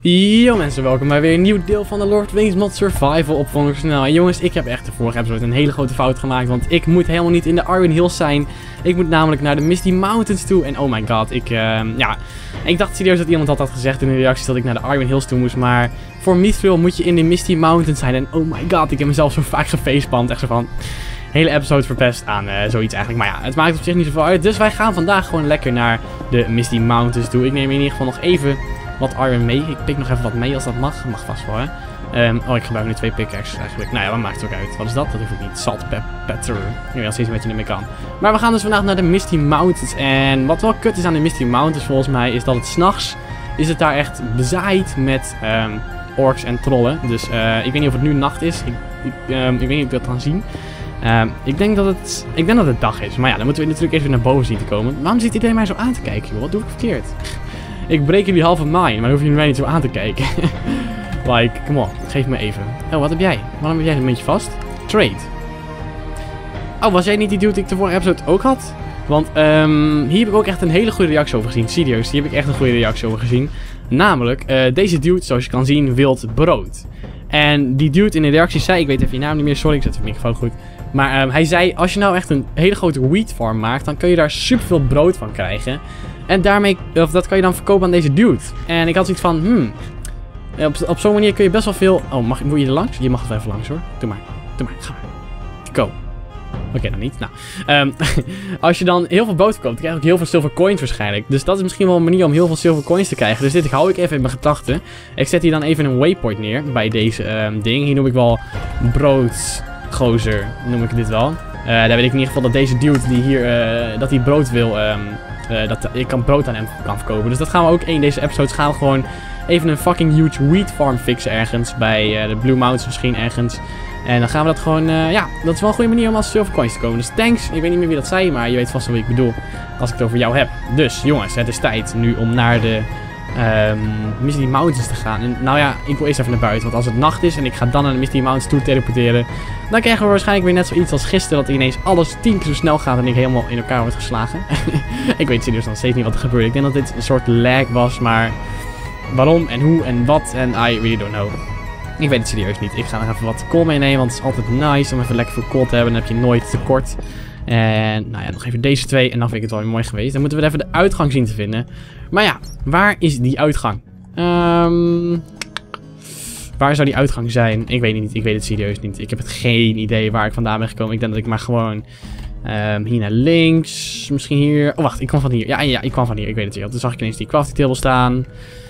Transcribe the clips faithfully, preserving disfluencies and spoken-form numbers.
Yo mensen, welkom bij weer een nieuw deel van de Lord of the Rings Mod Survival op Vondel Snel. En jongens, ik heb echt de vorige episode een hele grote fout gemaakt, want ik moet helemaal niet in de Iron Hills zijn. Ik moet namelijk naar de Misty Mountains toe. En oh my god, ik, uh, ja, ik dacht serieus dat iemand dat had gezegd in de reacties dat ik naar de Iron Hills toe moest. Maar voor Mithril moet je in de Misty Mountains zijn. En oh my god, ik heb mezelf zo vaak gefacepalmd. Echt zo van, hele episode verpest aan uh, zoiets eigenlijk. Maar ja, het maakt op zich niet zoveel uit. Dus wij gaan vandaag gewoon lekker naar de Misty Mountains toe. Ik neem in ieder geval nog even wat iron mee. Ik pik nog even wat mee als dat mag. Mag vast wel, hè. Um, oh, ik gebruik nu twee pickaxes eigenlijk. Nou ja, wat maakt het ook uit. Wat is dat? Dat hoef ik niet. Salt, pep, petter. Ik weet nog steeds wat je ermee kan. Maar we gaan dus vandaag naar de Misty Mountains. En wat wel kut is aan de Misty Mountains volgens mij, is dat het s'nachts is het daar echt bezaaid met um, orks en trollen. Dus uh, ik weet niet of het nu nacht is. Ik, ik, um, ik weet niet of ik dat kan zien. Um, ik, denk dat het, ik denk dat het dag is. Maar ja, dan moeten we natuurlijk even naar boven zien te komen. Waarom zit iedereen mij zo aan te kijken, joh? Wat doe ik verkeerd? Ik breek jullie halve mine, maar dan hoef je mij niet zo aan te kijken. Like, come on, geef me even. Oh, wat heb jij? Waarom heb jij een beetje vast? Trade. Oh, was jij niet die dude die ik de vorige episode ook had? Want um, hier heb ik ook echt een hele goede reactie over gezien. Serieus, hier heb ik echt een goede reactie over gezien. Namelijk, uh, deze dude, zoals je kan zien, wilt brood. En die dude in de reacties zei, ik weet even je naam niet meer, sorry, ik zet de microfoon goed. Maar um, hij zei, als je nou echt een hele grote wheat farm maakt, dan kun je daar superveel brood van krijgen. En daarmee, of dat kan je dan verkopen aan deze dude. En ik had zoiets van, hmm, op, op zo'n manier kun je best wel veel... Oh, mag, moet je er langs? Je mag er even langs hoor. Doe maar, doe maar, ga maar. Go. Oké, okay, dan niet. Nou, um, als je dan heel veel brood verkoopt, dan krijg je ook heel veel silver coins waarschijnlijk. Dus dat is misschien wel een manier om heel veel silver coins te krijgen. Dus dit hou ik even in mijn gedachten. Ik zet hier dan even een waypoint neer bij deze um, ding. Hier noem ik wel broodgozer, noem ik dit wel. Uh, daar weet ik in ieder geval dat deze dude die hier, uh, dat hij brood wil... Um, Uh, dat ik kan brood aan hem kan verkopen. Dus dat gaan we ook in deze episodes gaan we gewoon even een fucking huge wheat farm fixen ergens. Bij uh, de Blue Mountains misschien ergens. En dan gaan we dat gewoon, uh, ja, dat is wel een goede manier om als silver coins te komen. Dus thanks, ik weet niet meer wie dat zei, maar je weet vast wel wie ik bedoel als ik het over jou heb. Dus jongens, het is tijd nu om naar de um, Misty Mountains te gaan. En nou ja, ik wil eerst even naar buiten, want als het nacht is en ik ga dan naar de Misty Mountains toe teleporteren, dan krijgen we waarschijnlijk weer net zoiets als gisteren, dat ineens alles tien keer zo snel gaat en ik helemaal in elkaar word geslagen. Ik weet serieus nog steeds niet wat er gebeurde. Ik denk dat dit een soort lag was, maar waarom en hoe en wat en I really don't know. Ik weet het serieus niet. Ik ga nog even wat kool meenemen, want het is altijd nice om even lekker veel kool te hebben. Dan heb je nooit tekort. En nou ja, nog even deze twee en dan vind ik het wel weer mooi geweest. Dan moeten we even de uitgang zien te vinden. Maar ja, waar is die uitgang? Um, waar zou die uitgang zijn? Ik weet het niet. Ik weet het serieus niet. Ik heb het geen idee waar ik vandaan ben gekomen. Ik denk dat ik maar gewoon um, hier naar links. Misschien hier. Oh wacht, ik kwam van hier. Ja, ja, ik kwam van hier. Ik weet het weer. Toen zag ik ineens die crafting table staan.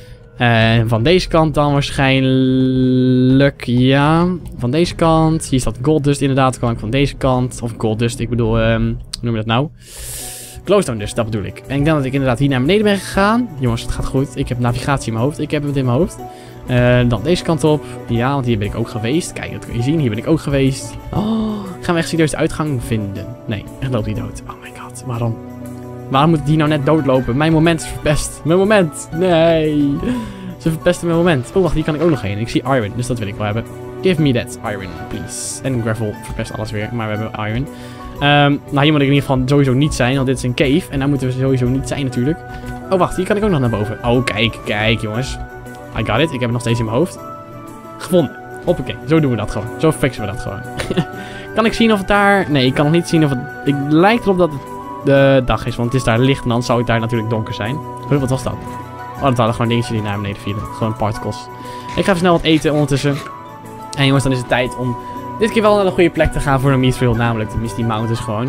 En van deze kant dan waarschijnlijk, ja, van deze kant. Hier staat gold dust inderdaad, kwam ik van deze kant. Of gold dust, ik bedoel, um, hoe noem je dat nou? Glowstone dust, dat bedoel ik. En ik denk dat ik inderdaad hier naar beneden ben gegaan. Jongens, het gaat goed. Ik heb navigatie in mijn hoofd, ik heb het in mijn hoofd. Uh, dan deze kant op. Ja, want hier ben ik ook geweest. Kijk, dat kun je zien, hier ben ik ook geweest. Oh, gaan we echt serieus de uitgang vinden? Nee, echt loopt hij dood. Oh my god, waarom? Waarom moet die nou net doodlopen? Mijn moment is verpest. Mijn moment. Nee. Ze verpesten mijn moment. Oh, wacht, hier kan ik ook nog heen. Ik zie iron, dus dat wil ik wel hebben. Give me that iron, please. En gravel verpest alles weer, maar we hebben iron. Um, nou, hier moet ik in ieder geval sowieso niet zijn, want dit is een cave. En daar moeten we sowieso niet zijn natuurlijk. Oh, wacht, hier kan ik ook nog naar boven. Oh, kijk, kijk, jongens. I got it. Ik heb het nog steeds in mijn hoofd. Gevonden. Hoppakee, zo doen we dat gewoon. Zo fixen we dat gewoon. Kan ik zien of het daar... Nee, ik kan nog niet zien of het... Het lijkt erop dat het de dag is, want het is daar licht en dan zou het daar natuurlijk donker zijn. Huh, wat was dat? Oh, dat waren gewoon dingetjes die naar beneden vielen. Gewoon particles. Ik ga even snel wat eten ondertussen. En jongens, dan is het tijd om dit keer wel naar een goede plek te gaan voor een Mithril, namelijk de Misty Mountains gewoon.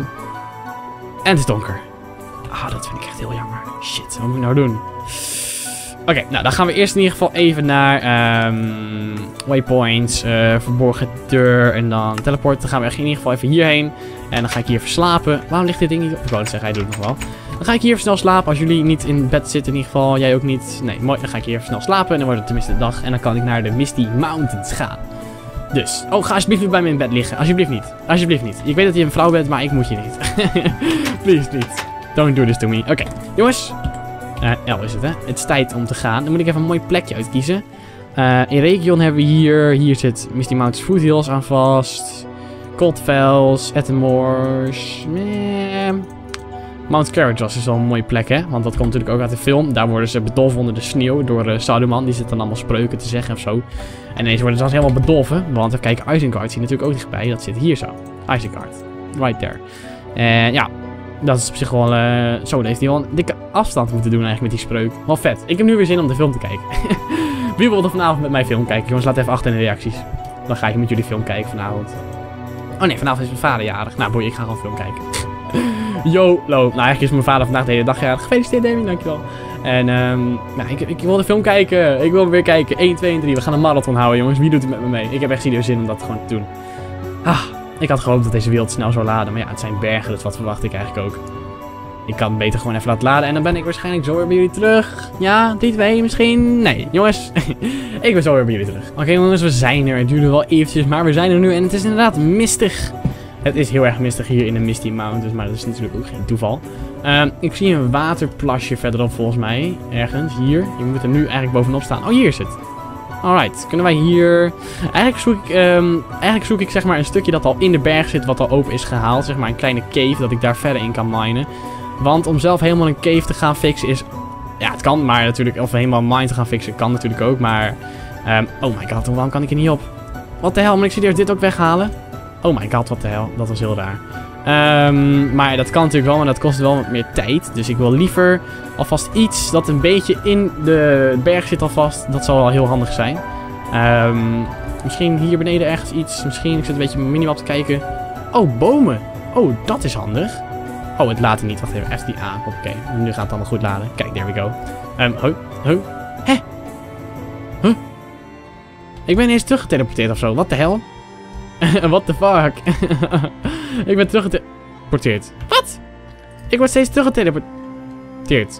En het is donker. Ah, dat vind ik echt heel jammer. Shit, wat moet ik nou doen? Oké, okay, nou dan gaan we eerst in ieder geval even naar um, waypoints, uh, verborgen deur en dan teleport. Dan gaan we echt in ieder geval even hierheen. En dan ga ik hier even slapen. Waarom ligt dit ding niet op? Ik wou het zeggen, hij doet het nog wel. Dan ga ik hier even snel slapen. Als jullie niet in bed zitten in ieder geval, jij ook niet. Nee, mooi. Dan ga ik hier even snel slapen en dan wordt het tenminste de dag. En dan kan ik naar de Misty Mountains gaan. Dus, oh, ga alsjeblieft niet bij me in bed liggen. Alsjeblieft niet. Alsjeblieft niet. Ik weet dat je een vrouw bent, maar ik moet je niet. Please, please. Don't do this to me. Oké, okay. Jongens. Uh, L is het, hè? Het is tijd om te gaan. Dan moet ik even een mooi plekje uitkiezen. Uh, in Region hebben we hier... Hier zit Misty Mountains Foothills aan vast. Coldfells, Ettenmoors. Eh, Mount Carajos is wel een mooie plek, hè? Want dat komt natuurlijk ook uit de film. Daar worden ze bedolven onder de sneeuw door uh, Saruman. Die zit dan allemaal spreuken te zeggen of zo. En ineens worden ze zelfs helemaal bedolven. Want even kijken, Isengard zie je natuurlijk ook dichtbij. Dat zit hier zo. Isengard. Right there. En ja, dat is op zich wel... Uh, zo, heeft hij wel een dikke afstand moeten doen eigenlijk met die spreuk. Wel vet. Ik heb nu weer zin om de film te kijken. Wie wil er vanavond met mij film kijken? Jongens, laat even achter in de reacties. Dan ga ik met jullie film kijken vanavond. Oh nee, vanavond is mijn vader jarig. Nou boei, ik ga gewoon film kijken. YOLO. Nou, eigenlijk is mijn vader vandaag de hele dag jarig. Gefeliciteerd, Demi, dankjewel. En um, nou, ik, ik wil de film kijken. Ik wil weer kijken. één, twee en drie. We gaan een marathon houden, jongens. Wie doet er met me mee? Ik heb echt serieus zin om dat gewoon te doen. Ah, ik had gehoopt dat deze wereld snel zou laden. Maar ja, het zijn bergen, dus wat verwacht ik eigenlijk ook. Ik kan het beter gewoon even laten laden. En dan ben ik waarschijnlijk zo weer bij jullie terug. Ja, drie, twee misschien. Nee, jongens. Ik ben zo weer bij jullie terug. Oké, okay, jongens, we zijn er. Het duurde wel eventjes, maar we zijn er nu. En het is inderdaad mistig. Het is heel erg mistig hier in de Misty Mountains, maar dat is natuurlijk ook geen toeval. Uh, ik zie een waterplasje verderop volgens mij. Ergens, hier. Je moet er nu eigenlijk bovenop staan. Oh, hier is het. Alright, kunnen wij hier... Eigenlijk zoek ik, um, eigenlijk zoek ik zeg maar een stukje dat al in de berg zit, wat al open is gehaald. Zeg maar een kleine cave, dat ik daar verder in kan minen. Want om zelf helemaal een cave te gaan fixen is... Ja, het kan, maar natuurlijk... Of helemaal een mine te gaan fixen kan natuurlijk ook, maar... Um, oh my god, waarom kan ik er niet op? Wat de hel, moet ik serieus dit ook weghalen? Oh my god, wat de hel. Dat was heel raar. Um, maar dat kan natuurlijk wel, maar dat kost wel wat meer tijd. Dus ik wil liever alvast iets dat een beetje in de berg zit alvast. Dat zal wel heel handig zijn. Um, misschien hier beneden ergens iets. Misschien, ik zit een beetje op mijn minimap te kijken. Oh, bomen. Oh, dat is handig. Oh, het laat niet. Wacht even, F D A. Oké, okay. Nu gaat het allemaal goed laden. Kijk, there we go. Um, huh? Huh? Hè? Huh? Ik ben ineens teruggeteleporteerd of zo. Wat de hel? What the fuck? Ik ben teruggeteleporteerd. Wat? Ik word steeds teruggeteleporteerd.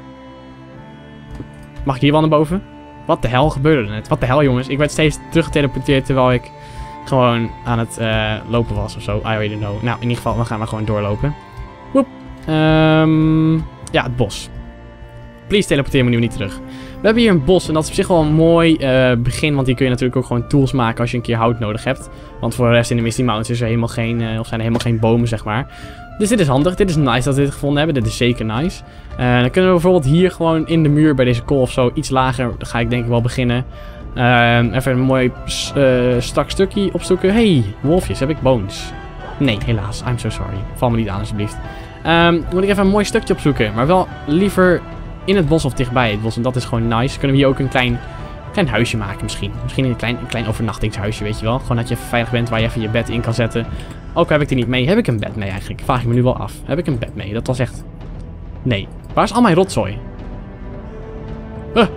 Mag ik hier wel naar boven? Wat de hel gebeurde er net? Wat de hel, jongens? Ik werd steeds teruggeteleporteerd terwijl ik gewoon aan het uh, lopen was of zo. I already know. Nou, in ieder geval, we gaan maar gewoon doorlopen. Woep. Um, ja, het bos. Please teleporteer me nu niet terug. We hebben hier een bos en dat is op zich wel een mooi uh, begin. Want hier kun je natuurlijk ook gewoon tools maken als je een keer hout nodig hebt. Want voor de rest in de Misty Mountains is er helemaal geen, uh, of zijn er helemaal geen bomen, zeg maar. Dus dit is handig. Dit is nice dat we dit gevonden hebben. Dit is zeker nice. Uh, dan kunnen we bijvoorbeeld hier gewoon in de muur bij deze kool of zo iets lager. Dan ga ik denk ik wel beginnen. Uh, even een mooi uh, strak stukje opzoeken. Hey, wolfjes. Heb ik bones? Nee, helaas. I'm so sorry. Val me niet aan alsjeblieft. Um, moet ik even een mooi stukje opzoeken. Maar wel liever in het bos of dichtbij het bos. En dat is gewoon nice. Kunnen we hier ook een klein, klein huisje maken misschien. Misschien een klein, een klein overnachtingshuisje, weet je wel. Gewoon dat je even veilig bent waar je even je bed in kan zetten. Ook heb ik die niet mee. Heb ik een bed mee eigenlijk? Vraag ik me nu wel af. Heb ik een bed mee? Dat was echt... Nee. Waar is al mijn rotzooi? Huh.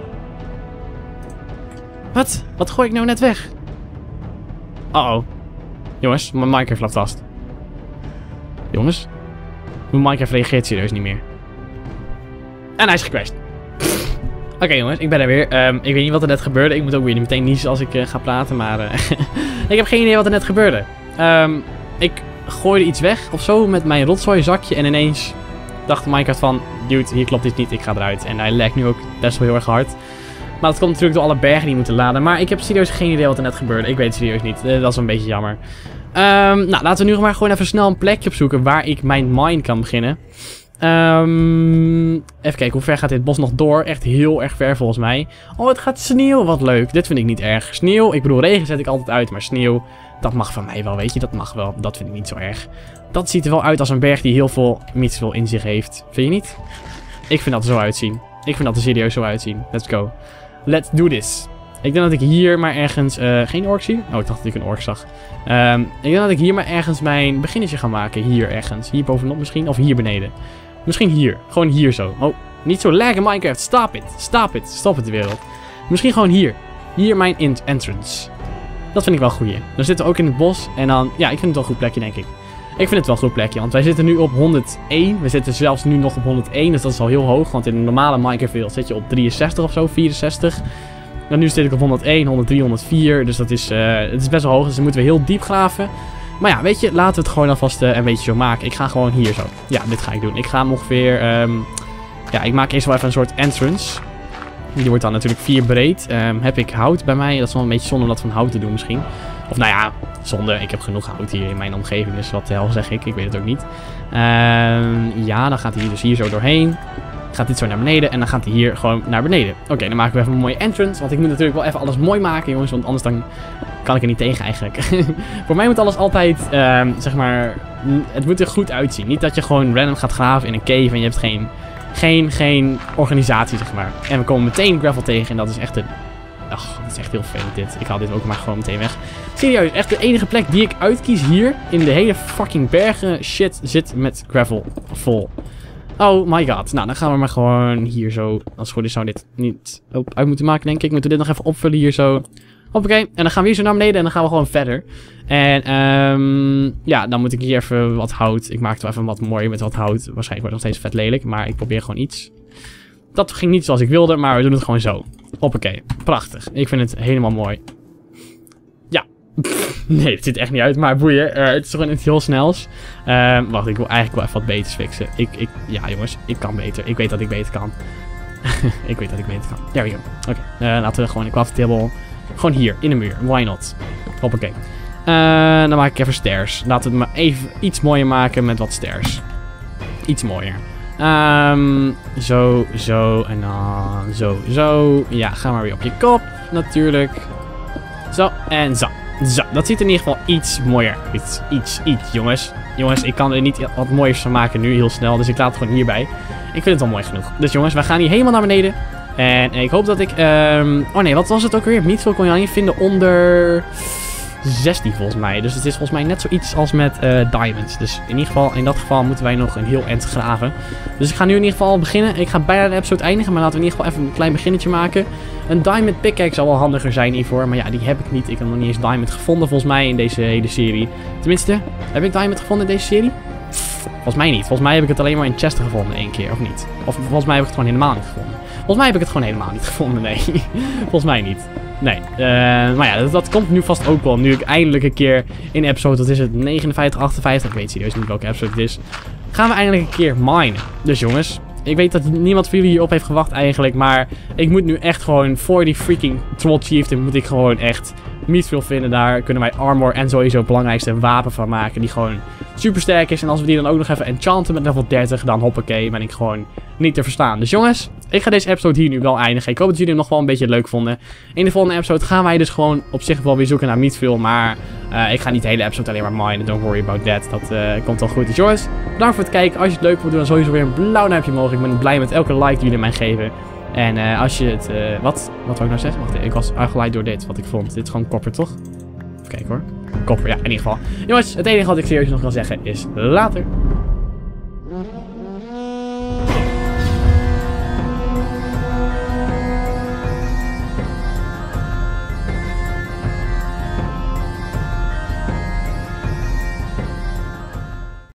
Wat? Wat gooi ik nou net weg? Uh oh. Jongens, mijn Minecraft loopt vast. Jongens. Mijn Minecraft reageert serieus niet meer. En hij is gecrashed. Oké okay, jongens, ik ben er weer. Um, ik weet niet wat er net gebeurde. Ik moet ook weer meteen niezen als ik uh, ga praten. Maar uh, ik heb geen idee wat er net gebeurde. Um, ik gooide iets weg of zo met mijn rotzooizakje. En ineens dacht Minecraft van... Dude, hier klopt iets niet. Ik ga eruit. En hij lekt nu ook best wel heel erg hard. Maar dat komt natuurlijk door alle bergen die moeten laden. Maar ik heb serieus geen idee wat er net gebeurde. Ik weet het serieus niet. Uh, dat is een beetje jammer. Um, nou, laten we nu maar gewoon even snel een plekje opzoeken waar ik mijn mine kan beginnen. Um, even kijken, hoe ver gaat dit bos nog door? Echt heel erg ver volgens mij. Oh, het gaat sneeuw. Wat leuk. Dit vind ik niet erg. Sneeuw, ik bedoel, regen zet ik altijd uit. Maar sneeuw, dat mag van mij wel, weet je. Dat mag wel. Dat vind ik niet zo erg. Dat ziet er wel uit als een berg die heel veel mitsel in zich heeft. Vind je niet? Ik vind dat er zo uitzien. Ik vind dat er serieus zo uitzien. Let's go. Let's do this. Ik denk dat ik hier maar ergens... Uh, geen ork zie? Oh, ik dacht dat ik een ork zag. Um, ik denk dat ik hier maar ergens mijn beginnetje ga maken. Hier ergens. Hier bovenop misschien. Of hier beneden. Misschien hier. Gewoon hier zo. Oh, niet zo laggen Minecraft. Stop it. Stop it. Stop het de wereld. Misschien gewoon hier. Hier mijn entrance. Dat vind ik wel een goeie. Dan zitten we ook in het bos. En dan... Ja, ik vind het wel een goed plekje, denk ik. Ik vind het wel een goed plekje. Want wij zitten nu op honderdéén. We zitten zelfs nu nog op honderdéén. Dus dat is al heel hoog. Want in een normale Minecraft wereld zit je op drieënzestig of zo. vierenzestig. En nu zit ik op honderdéén, honderddrie, honderdvier. Dus dat is, uh, het is best wel hoog. Dus dan moeten we heel diep graven. Maar ja, weet je, laten we het gewoon alvast uh, een beetje zo maken. Ik ga gewoon hier zo. Ja, dit ga ik doen. Ik ga hem ongeveer... Um, ja, ik maak eerst wel even een soort entrance. Die wordt dan natuurlijk vier breed. Um, heb ik hout bij mij? Dat is wel een beetje zonde om dat van hout te doen misschien. Of nou ja, zonde. Ik heb genoeg hout hier in mijn omgeving. Dus wat de hel zeg ik? Ik weet het ook niet. Um, ja, dan gaat hij dus hier zo doorheen. Gaat dit zo naar beneden en dan gaat hij hier gewoon naar beneden. Oké, okay, dan maken we even een mooie entrance. Want ik moet natuurlijk wel even alles mooi maken, jongens. Want anders dan kan ik er niet tegen eigenlijk. Voor mij moet alles altijd, um, zeg maar, het moet er goed uitzien. Niet dat je gewoon random gaat graven in een cave en je hebt geen, geen, geen organisatie, zeg maar. En we komen meteen gravel tegen en dat is echt een... Ach, dat is echt heel vervelend dit. Ik haal dit ook maar gewoon meteen weg. Serieus, echt de enige plek die ik uitkies hier in de hele fucking bergen shit zit met gravel vol. Oh my god. Nou, dan gaan we maar gewoon hier zo. Als het goed is zou dit niet op uit moeten maken, denk ik. Moeten we dit nog even opvullen hier zo. Hoppakee. En dan gaan we hier zo naar beneden en dan gaan we gewoon verder. En um, ja, dan moet ik hier even wat hout. Ik maak het wel even wat mooier met wat hout. Waarschijnlijk wordt het nog steeds vet lelijk, maar ik probeer gewoon iets. Dat ging niet zoals ik wilde, maar we doen het gewoon zo. Hoppakee. Prachtig. Ik vind het helemaal mooi. Ja. Nee, het ziet er echt niet uit, maar boeien. Uh, het is gewoon iets heel snels. Uh, wacht, ik wil eigenlijk wel even wat beters fixen. Ik, ik, ja jongens, ik kan beter. Ik weet dat ik beter kan. Ik weet dat ik beter kan. There we go. Oké, okay. uh, laten we gewoon een craft table. Gewoon hier, in de muur. Why not? Hoppakee. Uh, dan maak ik even stairs. Laten we het maar even iets mooier maken met wat stairs. Iets mooier. Um, zo, zo en dan zo, zo. Ja, ga maar weer op je kop, natuurlijk. Zo, en zo. Zo, dat ziet er in ieder geval iets mooier uit. Iets, iets, jongens. Jongens, ik kan er niet wat mooiers van maken nu, heel snel. Dus ik laat het gewoon hierbij. Ik vind het al mooi genoeg. Dus jongens, we gaan hier helemaal naar beneden. En ik hoop dat ik... Um... Oh nee, wat was het ook weer? Meatville kon je alleen vinden onder... zestien volgens mij. Dus het is volgens mij net zoiets als met uh, diamonds. Dus in ieder geval, in dat geval moeten wij nog een heel eind graven. Dus ik ga nu in ieder geval beginnen. Ik ga bijna de episode eindigen, maar laten we in ieder geval even een klein beginnetje maken. Een diamond pickaxe zal wel handiger zijn hiervoor. Maar ja, die heb ik niet. Ik heb nog niet eens diamond gevonden volgens mij in deze hele serie. Tenminste, heb ik diamond gevonden in deze serie? Volgens mij niet. Volgens mij heb ik het alleen maar in chesten gevonden één keer, of niet? Of volgens mij heb ik het gewoon helemaal niet gevonden. Volgens mij heb ik het gewoon helemaal niet gevonden, nee. Volgens mij niet. Nee, uh, maar ja, dat, dat komt nu vast ook wel. Nu ik eindelijk een keer in episode, wat is het, negenenvijftig, achtenvijftig, ik weet serieus niet welke episode het is. Gaan we eindelijk een keer minen. Dus jongens, ik weet dat niemand van jullie hierop heeft gewacht eigenlijk. Maar ik moet nu echt gewoon voor die freaking Troll Chieftain moet ik gewoon echt Meatville vinden. Daar kunnen wij armor en sowieso het belangrijkste wapen van maken. Die gewoon super sterk is. En als we die dan ook nog even enchanten met level dertig, dan hoppakee, ben ik gewoon niet te verstaan. Dus jongens, ik ga deze episode hier nu wel eindigen. Ik hoop dat jullie hem nog wel een beetje leuk vonden. In de volgende episode gaan wij dus gewoon op zich wel weer zoeken naar Meatville. Maar uh, ik ga niet de hele episode alleen maar minen. Don't worry about that. Dat uh, komt wel goed. Dus jongens, bedankt voor het kijken. Als je het leuk vond, doe dan sowieso weer een blauw duimpje omhoog. Ik ben blij met elke like die jullie mij geven. En uh, als je het... Uh, wat? Wat wou ik nou zeggen? Wacht even. Ik was uitgeleid door dit, wat ik vond. Dit is gewoon kopper, toch? Even kijken hoor. Kopper, ja, in ieder geval. Jongens, het enige wat ik serieus nog kan zeggen is later.